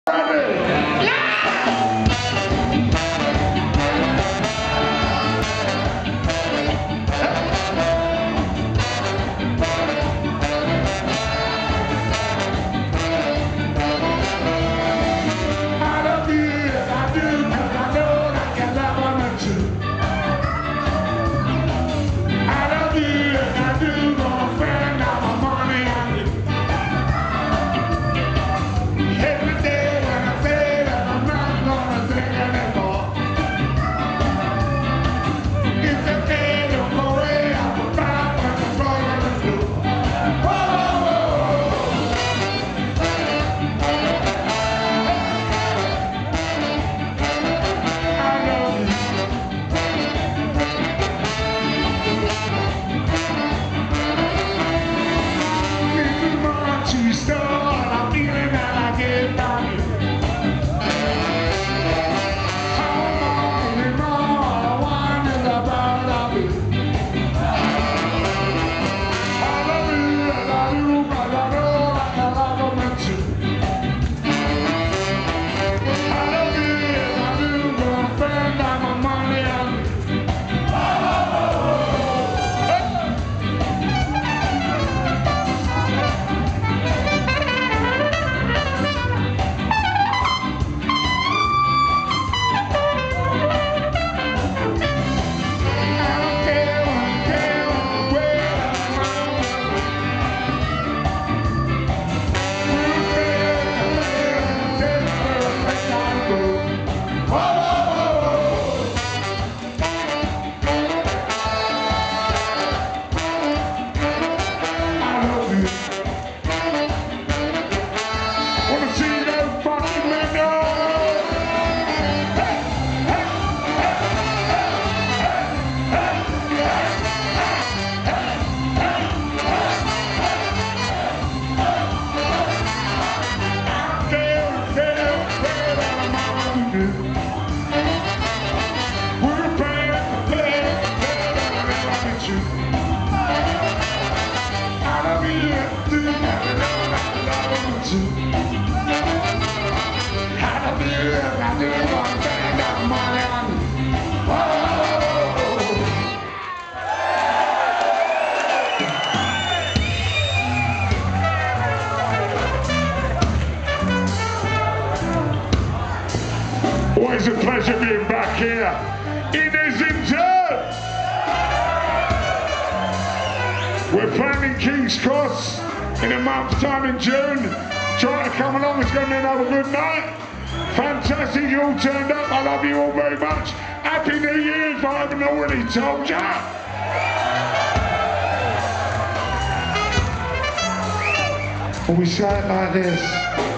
Always a pleasure being back here in Islington. We're playing in King's Cross in a month's time in June. Try to come along, it's going to be another good night. Fantastic, you all turned up. I love you all very much. Happy New Year if I haven't already told you. Well, we say it like this.